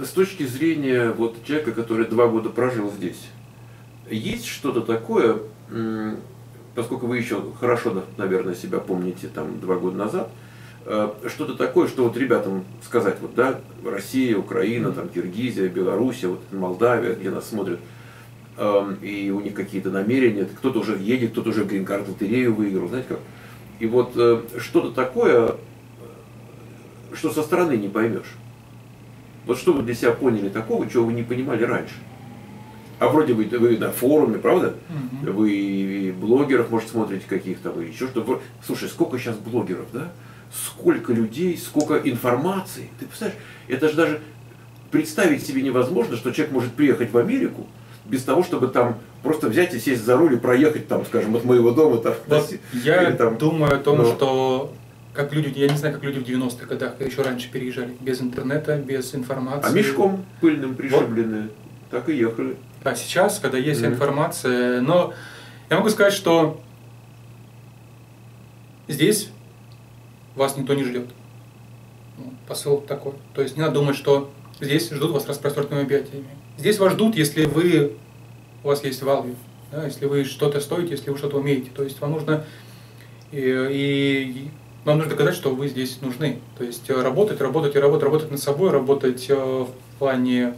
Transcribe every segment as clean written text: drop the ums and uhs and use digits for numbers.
с точки зрения вот человека, который 2 года прожил здесь, есть что-то такое, поскольку вы еще хорошо, наверное, себя помните там 2 года назад, что-то такое, что вот ребятам сказать, вот, да, Россия, Украина, там, Киргизия, Белоруссия, вот, Молдавия, где нас смотрят, и у них какие-то намерения, кто-то уже едет, кто-то уже грин-карт лотерею выиграл, знаете как. И вот что-то такое, что со стороны не поймешь. Вот что вы для себя поняли такого, чего вы не понимали раньше? А вроде вы на форуме, правда? Вы и блогеров, может, смотрите каких-то, вы еще что-то. Слушай, сколько сейчас блогеров, да? Сколько людей, сколько информации. Ты представляешь, это же даже представить себе невозможно, что человек может приехать в Америку без того, чтобы там просто взять и сесть за руль и проехать там, скажем, от моего дома. Там, вот я там, думаю о том, что как люди, я не знаю, как люди в 90-х годах еще раньше переезжали, без интернета, без информации. А мешком пыльным пришибленные, вот. Так и ехали. А сейчас, когда есть информация, но я могу сказать, что здесь вас никто не ждет. Посыл такой. То есть не надо думать, что здесь ждут вас распростертыми объятиями. Здесь вас ждут, если у вас есть value, да, если вы что-то стоите, если вы что-то умеете. То есть вам нужно вам нужно доказать, что вы здесь нужны. То есть работать над собой, работать в плане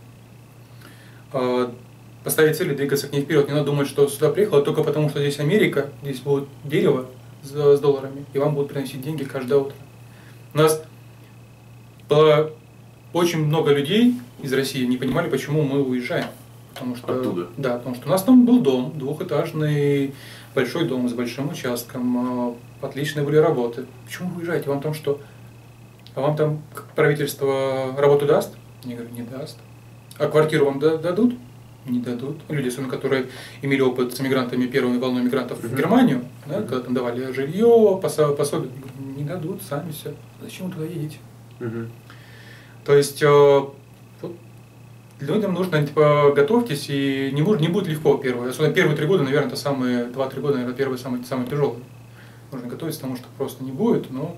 поставить цели, двигаться к ней вперед. Не надо думать, что сюда приехало только потому, что здесь Америка, здесь будет дерево с долларами, и вам будут приносить деньги каждое утро. У нас было очень много людей из России, не понимали, почему мы уезжаем. Потому что, оттуда? Да, потому что у нас там был дом, двухэтажный, большой дом с большим участком, отличные были работы. Почему вы уезжаете? Вам там что? А вам там правительство работу даст? Я говорю, не даст. А квартиру вам дадут? Не дадут. Люди, особенно которые имели опыт с мигрантами, первой волной мигрантов в Германию, да, когда там давали жилье, пособие, не дадут, сами все. Зачем вы туда едете? То есть людям нужно, типа, готовьтесь, и не будет легко первое. Особенно первые 3 года, наверное, это самые, 2-3 года, наверное, первые самые тяжелые. Нужно готовиться к тому, что просто не будет, но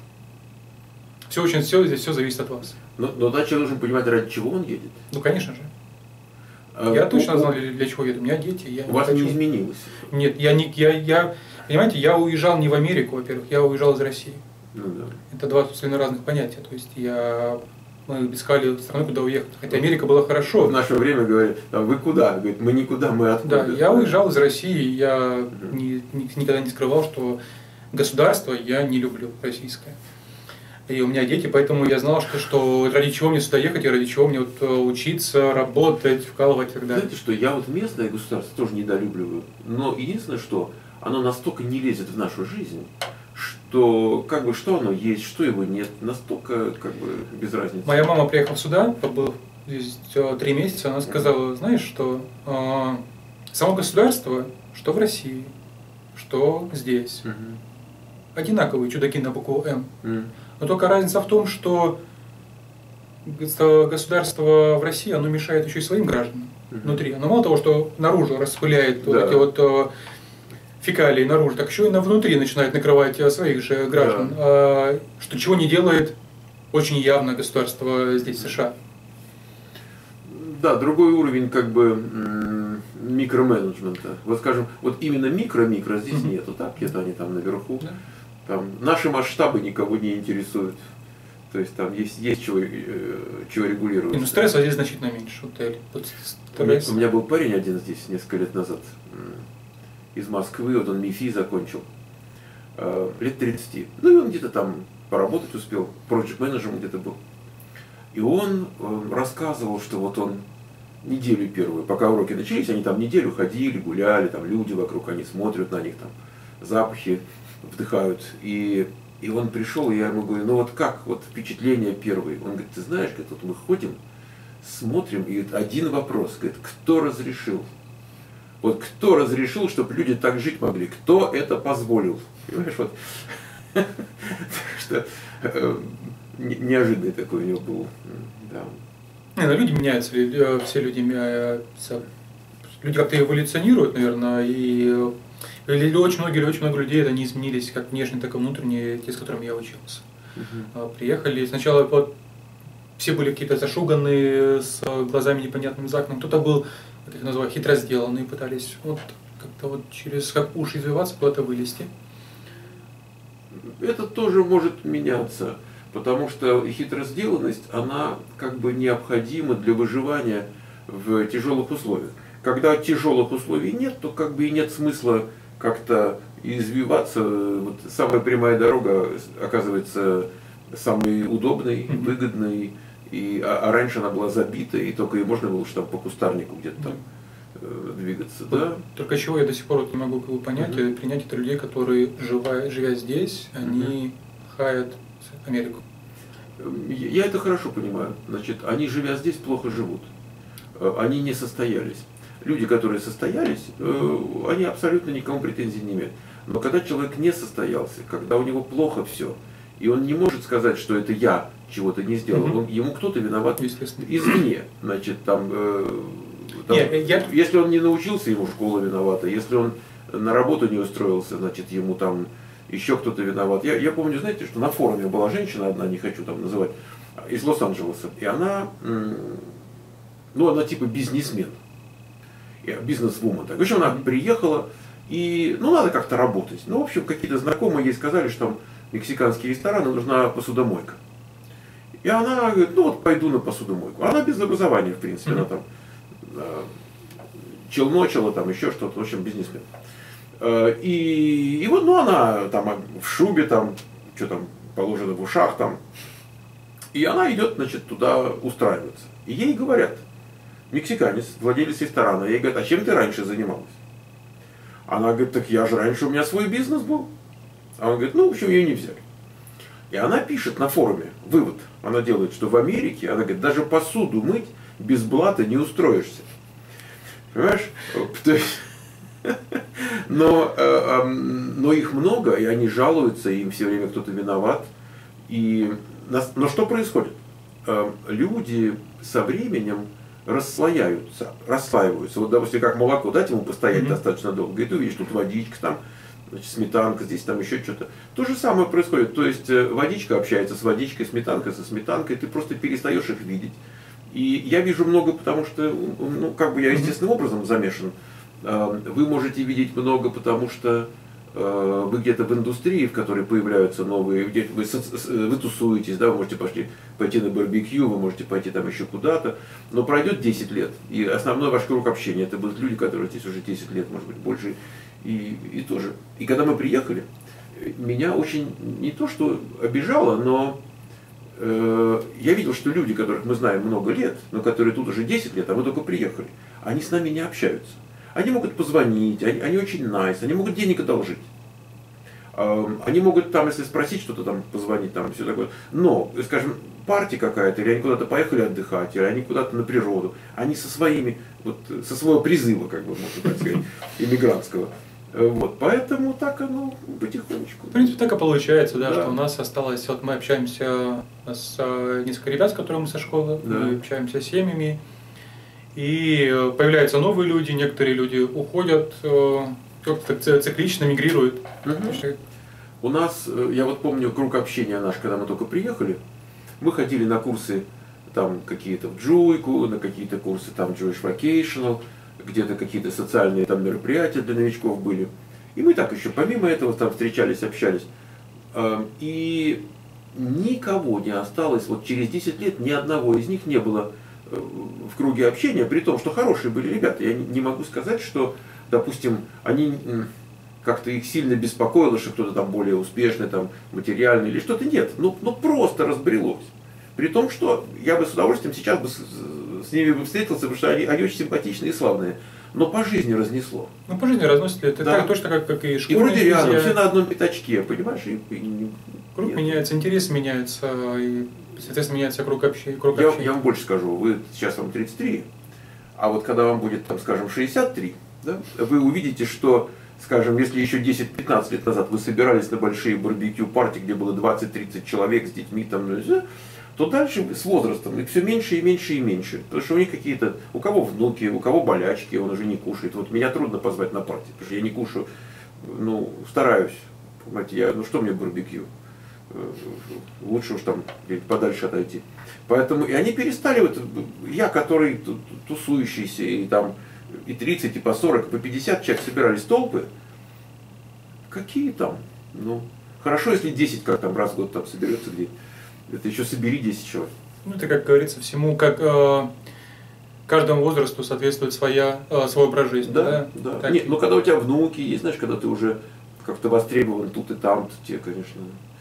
здесь все зависит от вас. Но да, человек должен понимать, ради чего он едет. Ну, конечно же. Я точно знал, для чего еду. У меня дети. У вас не изменилось? Нет, понимаете, я уезжал не в Америку, во-первых, я уезжал из России. Ну, да. Это 2 абсолютно разных понятия. То есть мы искали страну, куда уехать. Хотя Америка была хорошо. В наше время говорят, вы куда? Говорит, мы никуда, мы откуда? Да, я уезжал из России, я никогда не скрывал, что государство я не люблю российское. И у меня дети, поэтому я знал, что ради чего мне сюда ехать, и ради чего мне вот учиться, работать, вкалывать и так далее. Знаете, что я вот местное государство тоже недолюбливаю, но единственное, что оно настолько не лезет в нашу жизнь, что как бы что оно есть, что его нет, настолько как бы без разницы. Моя мама приехала сюда, побыла здесь 3 месяца, она сказала, знаешь, что само государство, что в России, что здесь, одинаковые чудаки на букву М. Но только разница в том, что государство в России, оно мешает еще и своим гражданам внутри. Оно мало того, что наружу распыляет вот эти вот фекалии наружу, так еще и внутри начинает накрывать своих же граждан. Что чего не делает очень явно государство здесь, в США. Да, другой уровень как бы микроменеджмента. Вот скажем, вот именно микро здесь нету, так? Где-то они там наверху. Да. Там наши масштабы никого не интересуют. То есть там есть чего регулировать. Ну, стресса здесь значительно меньше. У меня был парень один здесь несколько лет назад из Москвы, вот он МИФИ закончил, лет 30. Ну и он где-то там поработать успел, проект-менеджером где-то был. И он рассказывал, что вот он неделю первую, пока уроки начались, они там неделю ходили, гуляли, там люди вокруг, они смотрят на них, там запахи вдыхают. И он пришел, и я ему говорю, ну вот как, вот впечатление первое. Он говорит, ты знаешь, говорит, вот мы ходим, смотрим, и говорит, один вопрос, говорит, кто разрешил? Вот кто разрешил, чтобы люди так жить могли? Кто это позволил? Понимаешь, вот. Так что неожиданный такой у него был. Да. Люди меняются, все люди меняются. Люди как-то эволюционируют, наверное, и очень много людей это не изменились, как внешне, так и внутренне, те, с которыми я учился. Приехали, сначала все были какие-то зашуганные, с глазами непонятными за окном. Кто-то был, как их называют, хитро сделанный, пытались вот как-то вот через как уши извиваться, куда-то вылезти. Это тоже может меняться, потому что хитросделанность, она как бы необходима для выживания в тяжелых условиях. Когда тяжелых условий нет, то как бы и нет смысла как-то извиваться. Вот самая прямая дорога оказывается самой удобной, выгодной, а раньше она была забита, и только и можно было что там по кустарнику где-то там двигаться. Да? Только чего я до сих пор вот не могу понять, принять это людей, которые, живя здесь, они хаят Америку. Я это хорошо понимаю. Значит, они, живя здесь, плохо живут. Они не состоялись. Люди, которые состоялись, они абсолютно никому претензий не имеют. Но когда человек не состоялся, когда у него плохо все, и он не может сказать, что это я чего-то не сделал, ему кто-то виноват извне. Значит, если он не научился, ему школа виновата. Если он на работу не устроился, значит, ему там еще кто-то виноват. Я помню, знаете, что на форуме была женщина одна, не хочу там называть, из Лос-Анджелеса. И она, она типа бизнесмен. Бизнес-вумен. В общем, она приехала, и, надо как-то работать. В общем, какие-то знакомые ей сказали, что там мексиканские рестораны, нужна посудомойка. И она говорит, пойду на посудомойку. Она без образования, в принципе, она там челночила, там еще что-то, в общем, бизнесмен. И вот, она там в шубе, там, что там положено в ушах, там. И она идет, значит, туда устраиваться. И ей говорят, мексиканец, владелец ресторана, ей говорят, а чем ты раньше занималась? Она говорит, так я же раньше, у меня свой бизнес был. А он говорит, в общем, ее не взяли. И она пишет на форуме, вывод, она делает, что в Америке, она говорит, даже посуду мыть без блата не устроишься. Понимаешь? Но их много, и они жалуются, и им все время кто-то виноват. Но что происходит? Люди со временем расслаиваются. Вот, допустим, как молоко, дать ему постоять достаточно долго, и ты увидишь, тут водичка, там, значит, сметанка, здесь там еще что-то. То же самое происходит. То есть водичка общается с водичкой, сметанка со сметанкой, ты просто перестаешь их видеть. И я вижу много, потому что, я естественным образом замешан. Вы можете видеть много, потому что вы где-то в индустрии, в которой появляются новые, где вы тусуетесь, да, вы можете пойти на барбекю, вы можете пойти там еще куда-то, но пройдет 10 лет, и основной ваш круг общения, это будут люди, которые здесь уже 10 лет, может быть, больше, и тоже. И когда мы приехали, меня очень не то что обижало, но я видел, что люди, которых мы знаем много лет, но которые тут уже 10 лет, а мы только приехали, они с нами не общаются. Они могут позвонить, они очень nice, они могут денег одолжить. Они могут там, если спросить что-то, там позвонить, там все такое. Но, скажем, партия какая-то, или они куда-то поехали отдыхать, или они куда-то на природу, они со со своего призыва, как бы, можно так сказать, иммигрантского. Вот, поэтому так оно потихонечку. В принципе, так и получается, да, что у нас осталось, вот мы общаемся с несколько ребят, с которыми мы со школы, мы общаемся с семьями, и появляются новые люди, некоторые люди уходят, как-то циклично мигрируют. У нас, я вот помню, круг общения наш, когда мы только приехали, мы ходили на курсы там какие-то в Джуйку, на какие-то курсы там Jewish Vocational, где-то какие-то социальные там мероприятия для новичков были. И мы так еще помимо этого там встречались, общались. И никого не осталось, вот через 10 лет ни одного из них не было в круге общения, при том, что хорошие были ребята. Я не могу сказать, что, допустим, они как-то их сильно беспокоило, что кто-то там более успешный, там, материальный или что-то. Нет, просто разбрелось. При том, что я бы с удовольствием сейчас бы с ними бы встретился, потому что они очень симпатичные и славные. Но по жизни разнесло. По жизни разносит. Это так, точно как и школа. И вроде рядом, все на одном пятачке, понимаешь? Круг меняется, интересы меняются, и, соответственно, меняется круг общения. Я вам больше скажу, сейчас вам 33, а вот когда вам будет, там, скажем, 63, да, вы увидите, что, скажем, если еще 10-15 лет назад вы собирались на большие барбекю-партии, где было 20-30 человек с детьми, там, то дальше с возрастом их все меньше и меньше и меньше. Потому что у них какие-то, у кого внуки, у кого болячки, он уже не кушает. Вот меня трудно позвать на партию, потому что я не кушаю, стараюсь. Понимаете, что мне барбекю? лучше уж там где-нибудь подальше отойти. Поэтому и они перестали, вот, я, который тусующийся, и там и 30, и по 40, и по 50 человек собирались толпы, какие там, ну, хорошо, если 10 как там раз в год там соберется где-то, это еще собери 10 человек. Ну, это, как говорится, всему, как каждому возрасту соответствует свой образ жизни. Да, да. Да. Нет, ну, когда у тебя внуки есть, знаешь, когда ты уже как-то востребован тут и там, те, конечно.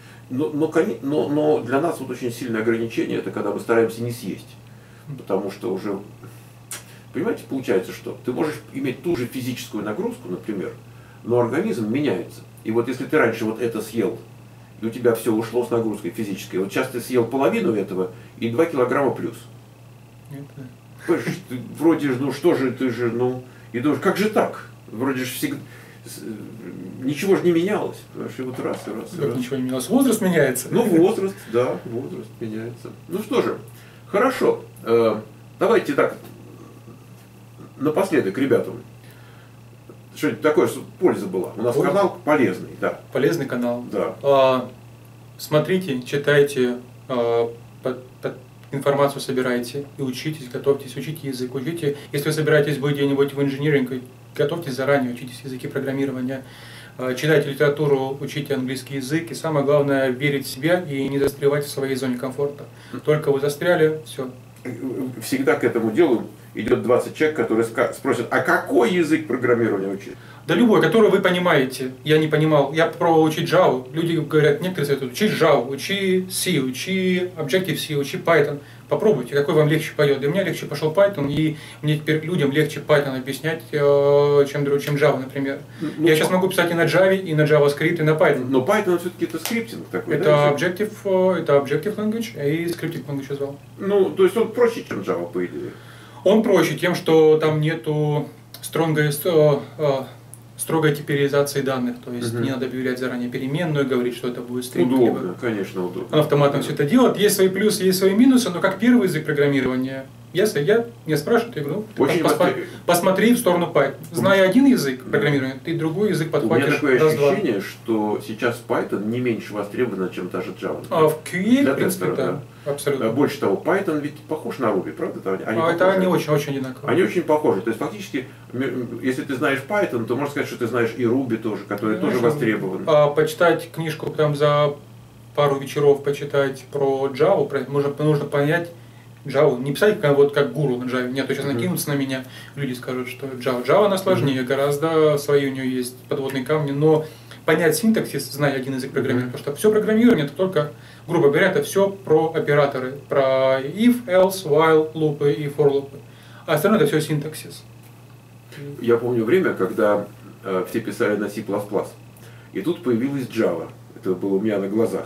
Но для нас вот очень сильное ограничение, это когда мы стараемся не съесть. Потому что уже, понимаете, получается, что ты можешь иметь ту же физическую нагрузку, например, но организм меняется. И вот если ты раньше вот это съел, и у тебя все ушло с нагрузкой физической, вот сейчас ты съел половину этого и 2 килограмма плюс. Понимаешь, ты вроде, ну что же, ты же, ну, и думаешь, как же так? Вроде же всегда, ничего же не менялось. Понимаешь, и вот раз, и раз, и раз. Ничего не менялось, возраст меняется. Ну, возраст, да, возраст меняется. Ну что же, хорошо, давайте так, напоследок, ребятам, что-нибудь такое, чтобы польза была. У нас канал полезный, да. Полезный канал. Да. Смотрите, читайте, информацию собирайте и учитесь, готовьтесь, учите язык, учите. Если вы собираетесь быть где-нибудь в инжиниринге, готовьтесь заранее, учитесь языки программирования, читайте литературу, учите английский язык. И самое главное, верить в себя и не застревать в своей зоне комфорта. Только вы застряли, все. Всегда к этому делу идет 20 человек, которые спросят, а какой язык программирования учить? Да любой, который вы понимаете. Я не понимал. Я попробовал учить Java. Люди говорят, некоторые советуют, учи Java, учи C, учи Objective-C, учи Python. Попробуйте, какой вам легче пойдет. Для меня легче пошел Python, и мне теперь людям легче Python объяснять, чем Java, например. Я сейчас могу писать и на Java, и на JavaScript, и на Python. Но Python все-таки это скриптинг такой, это да? Это Objective Language, и Scripting Language назвал. Ну, то есть он проще, чем Java, по идее. Он проще тем, что там нету строгой типеризации данных, то есть не надо объявлять заранее переменную, говорить, что это будет стринг. Удобно, конечно, удобно. Он автоматом все это делает. Есть свои плюсы, есть свои минусы, но как первый язык программирования, если меня спрашивают, я говорю, посмотри в сторону Python. Зная один язык программирования, ты другой язык подхватишь. У меня такое ощущение, что сейчас Python не меньше востребован, чем даже Java. В QA, в принципе, да. Абсолютно. Больше того, Python ведь похож на Ruby, правда? Они очень одинаковые. Они очень похожи. То есть фактически, если ты знаешь Python, то можно сказать, что ты знаешь и Ruby тоже, который тоже востребован. Почитать книжку там за пару вечеров, почитать про Java, нужно понять Java. Не писать как гуру на Java. Нет, то сейчас накинутся на меня, люди скажут, что Java она сложнее, гораздо свои у нее есть подводные камни, но понять синтаксис, зная один язык программирования, потому что все программирование это только, грубо говоря, это все про операторы, про if, else, while, лупы и for лупы. А остальное это все синтаксис. Я помню время, когда все писали на C++, и тут появилась Java. Это было у меня на глазах.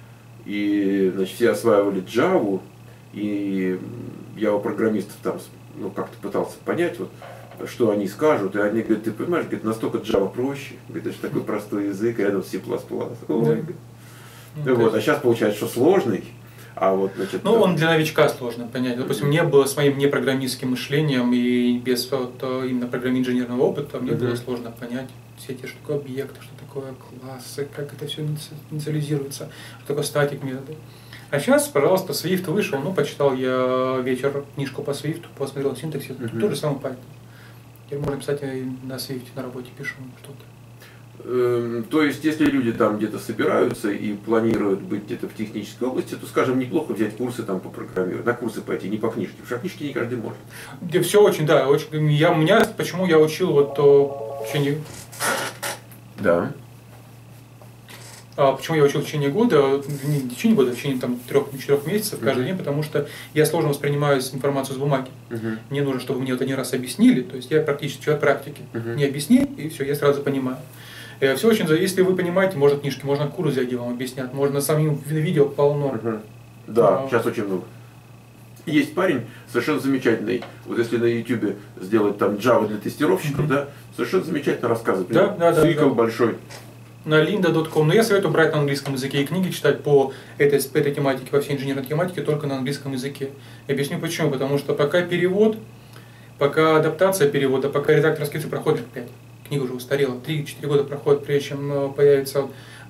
И значит, все осваивали Java, и я у программистов там как-то пытался понять, вот, что они скажут, и они говорят, ты понимаешь, говорит, настолько Java проще, говорит, это же такой простой язык рядом с C++. Ой, вот, а сейчас получается, что сложный. А вот, значит, он для новичка сложно понять. Допустим, мне было с моим непрограммистским мышлением и без именно инженерного опыта, мне было сложно понять все эти, что такое объекты, что такое классы, как это все инициализируется, что такое статик методы. А сейчас, пожалуйста, Swift вышел, почитал я вечер книжку по Swift, посмотрел синтаксис, тот же самый Python. Теперь можно писать на Swift, на работе пишем что-то. То есть, если люди там где-то собираются и планируют быть где-то в технической области, то, скажем, неплохо взять курсы там по программированию, на курсы пойти, не по книжке, потому что книжки не каждый может. Все очень, да, почему я учил в течение... Да. Почему я учил в течение года, не в течение года, в течение 3-4 месяцев каждый день, потому что я сложно воспринимаю информацию с бумаги. Мне нужно, чтобы мне это не раз объяснили, то есть я практически человек практики. Не объясни, и все, я сразу понимаю. Все очень зависит, если вы понимаете, можно книжки, можно курс взять, где вам объяснят, можно самим видео полно. Да, сейчас очень много. Есть парень совершенно замечательный, вот если на YouTube сделать там Java для тестировщиков, да, совершенно замечательно рассказывает. Цикл большой. На linda.com. Но я советую брать на английском языке и книги читать по этой тематике, по всей инженерной тематике, только на английском языке. Я объясню почему. Потому что пока перевод, пока адаптация перевода, пока редакторские цифры проходит 5. Книга уже устарела. 3-4 года проходит, прежде чем появится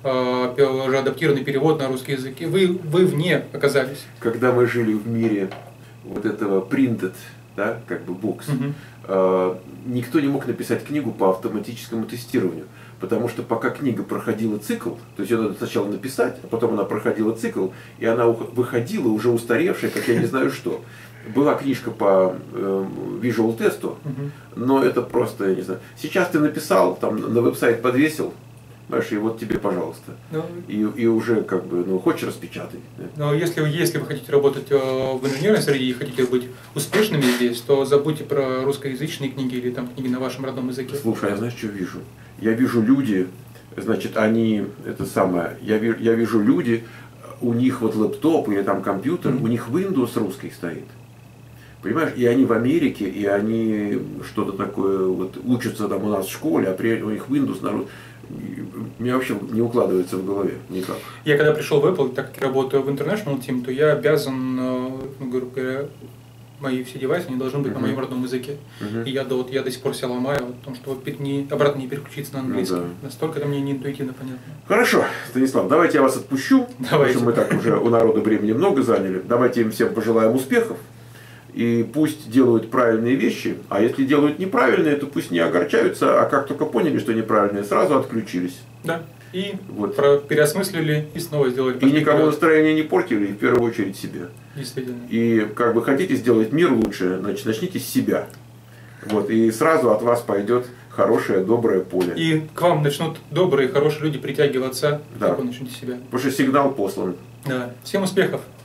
уже адаптированный перевод на русский язык, и вы вне оказались. Когда мы жили в мире вот этого printed, да, как бы бокс, никто не мог написать книгу по автоматическому тестированию. Потому что пока книга проходила цикл, то есть ее надо сначала написать, а потом она проходила цикл, и она выходила уже устаревшая, как я не знаю что. Была книжка по visual тесту, но это просто, я не знаю. Сейчас ты написал, там на веб-сайт подвесил, знаешь, и вот тебе, пожалуйста. И уже как бы, ну, хочешь распечатай. Но если вы хотите работать в инженерной среде и хотите быть успешными здесь, то забудьте про русскоязычные книги или там книги на вашем родном языке. Слушай, я знаешь, что вижу? Я вижу люди, значит, они, это самое, я вижу люди, у них вот лэптоп или там компьютер, у них Windows русский стоит. Понимаешь, и они в Америке, и они что-то такое вот учатся там у нас в школе, а при у них Windows народ. Мне вообще не укладывается в голове никак. Я когда пришел в Apple, так как я работаю в International Team, то я обязан, ну, грубо говоря, мои все девайсы не должны быть на моем родном языке. И я до сих пор себя ломаю о том, что вот обратно не переключиться на английский. Ну, да. Настолько это мне не интуитивно понятно. Хорошо, Станислав, давайте я вас отпущу. Потому что мы так уже у народа времени много заняли. Давайте им всем пожелаем успехов. И пусть делают правильные вещи, а если делают неправильные, то пусть не огорчаются, а как только поняли, что неправильные, сразу отключились. Да. И вот. переосмыслили и снова сделали. И никому настроение не портили, и в первую очередь себе. Действительно. И как бы хотите сделать мир лучше, значит, начните с себя. Вот, и сразу от вас пойдет хорошее, доброе поле. И к вам начнут добрые, хорошие люди притягиваться, да. как вы начнете себя. Потому что сигнал послан. Да. Всем успехов!